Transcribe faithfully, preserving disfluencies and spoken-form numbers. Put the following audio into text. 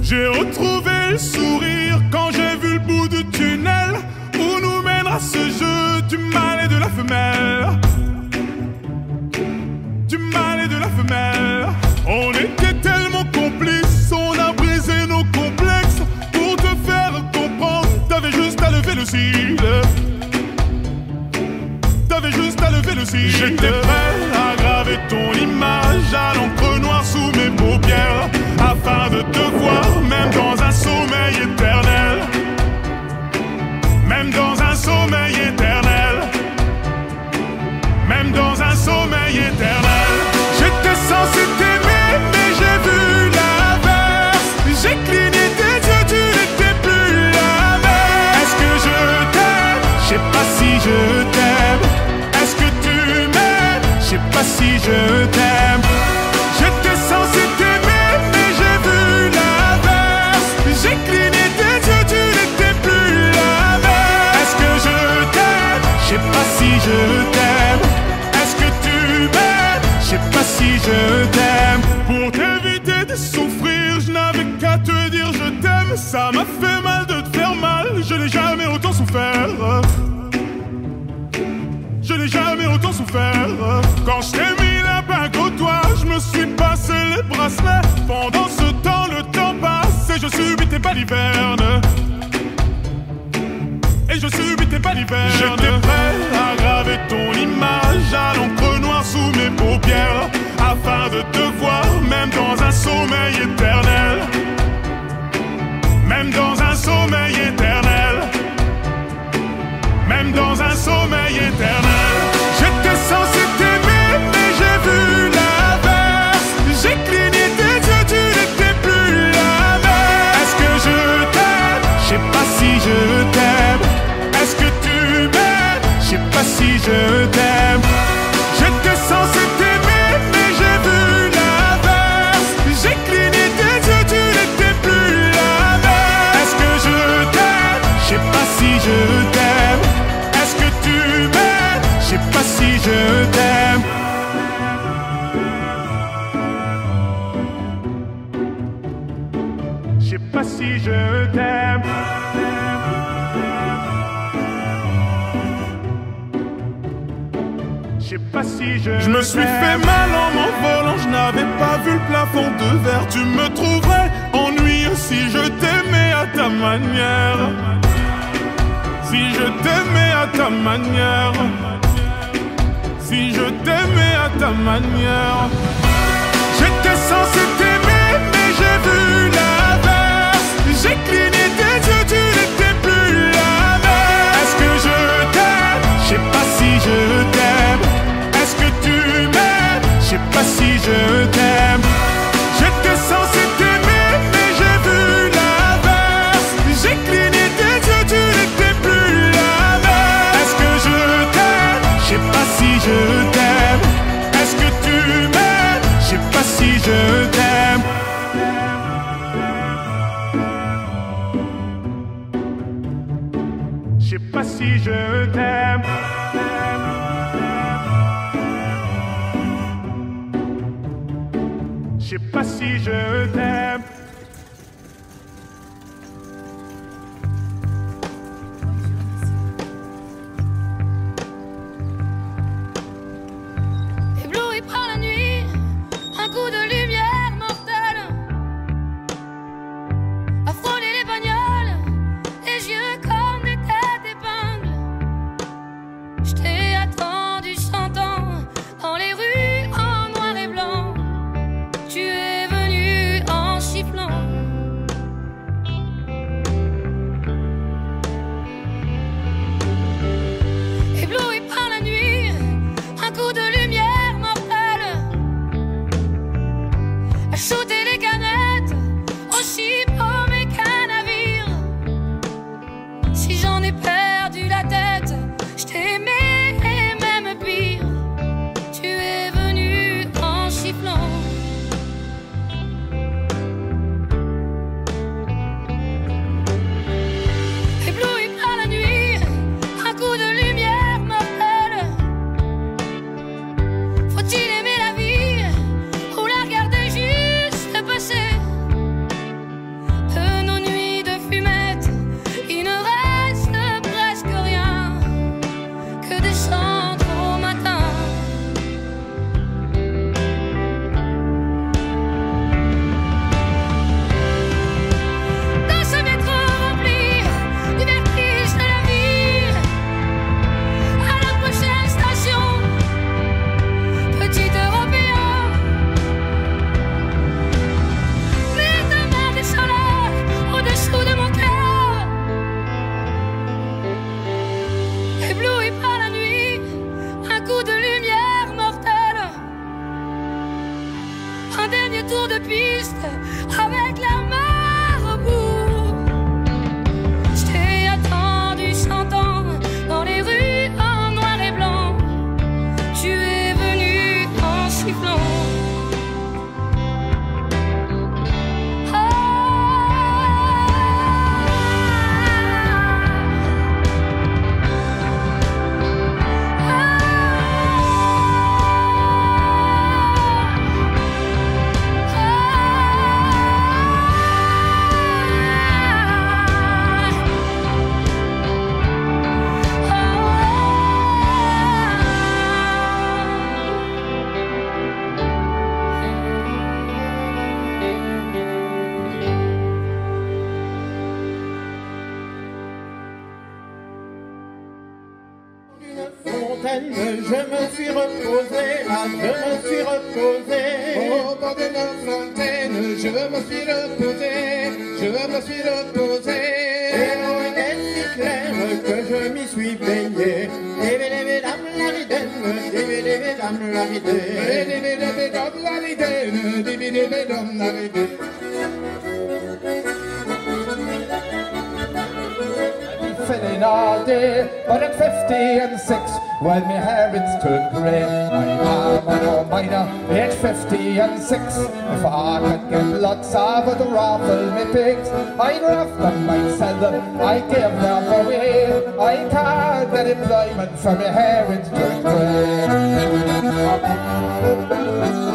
J'ai retrouvé le sourire quand j'ai vu le bout du tunnel où nous mènera ce jeu du mâle et de la femelle. Du mâle et de la femelle. On était tellement complices, on a brisé nos complexes. Pour te faire comprendre, t'avais juste à lever le cil. T'avais juste à lever le cil. J'étais prêt à graver ton image à l'encre noire sous mes paupières, afin de te voir même dans un sommeil éternel. Même dans un sommeil éternel. Même dans un sommeil éternel. J'étais censé t'aimer mais j'ai vu l'inverse. J'ai cligné tes yeux, tu n'étais plus la même. Est-ce que je t'aime? Je sais pas si je t'aime. Est-ce que tu m'aimes? Je sais pas si je t'aime. J'étais censé t'aimer mais j'ai vu l'inverse. J'ai cligné tes yeux, tu n'étais plus la même. Est-ce que je t'aime? Je sais pas si je t'aime. Est-ce que tu m'aimes? Je sais pas si je t'aime. Pour t'éviter de souffrir, je n'avais qu'à te dire je t'aime. Ça m'a fait mal de te faire mal, je n'ai jamais autant souffert. Je n'ai jamais autant souffert. Quand je t'ai mis la bague au doigt, je me suis passé les bracelets. Pendant ce temps, le temps passe et je subis tes balivernes. Et je subis tes balivernes. J'étais prêt à graver ton image à l'encre noire sous mes paupières, afin de te voir même dans un sommeil éternel. Même dans un sommeil éternel. Même dans un sommeil éternel. J'étais censé t'aimer mais j'ai vu l'inverse. J'ai cligné tes yeux, tu n'étais plus la même. Est-ce que je t'aime? Je sais pas si je t'aime. Est-ce que tu m'aimes? Je sais pas si je t'aime. J'étais censé t'aimer mais j'ai vu l'inverse. J'ai cligné tes yeux, tu n'étais plus la même. Est-ce que je t'aime? Je sais pas si je t'aime. Est-ce que tu m'aimes? Je sais pas si je t'aime. Je sais pas si je t'aime. Je sais pas si je Je me suis fait mal en m'envolant, je n'avais pas vu le plafond de verre. Tu me trouverais ennuyeux si je t'aimais à ta manière. Si je t'aimais à ta manière. Si je t'aimais à ta manière. J'étais censé t'aimer mais j'ai vu l'inverse. J'ai cligné tes yeux, tu n'étais plus la même. Est-ce que je t'aime? Je sais pas si je t'aime. Est-ce que tu m'aimes? Je sais pas si je t'aime. J'étais censé t'aimer mais j'ai vu l'inverse. J'ai cligné tes yeux, tu n'étais plus la même. Est-ce que je t'aime? Je sais pas si je t'aime. Est-ce que tu m'aimes? Je sais pas si je t'aime. Je sais pas si je t'aime. Je sais pas si je t'aime. Ébloui par la nuit, un coup de lumière mortelle a frôlé les bagnoles, les yeux comme des têtes d'épingle. Je t'ai attendu cent ans dans les rues en noir et blanc. Tu es venu en sifflant. fontaine, je me suis reposé, là, je me suis reposé. Au bord de la fontaine, je me suis reposé, je me suis reposé. Et l'eau était si claire que je m'y suis baigné. Dévé, mesdames, la ridaine, dévé, mesdames, la ridaine. Dévé, mesdames, la ridaine, dévé, mesdames, la ridaine. Feeling all day, but at fifty and six, well, my hair it's turned grey. My mama don't mind her, at fifty and six. If I could get lots of the raffle me pigs, I'd raff them, I'd sell them, I'd give them away. I can't get employment for my hair it's turned grey.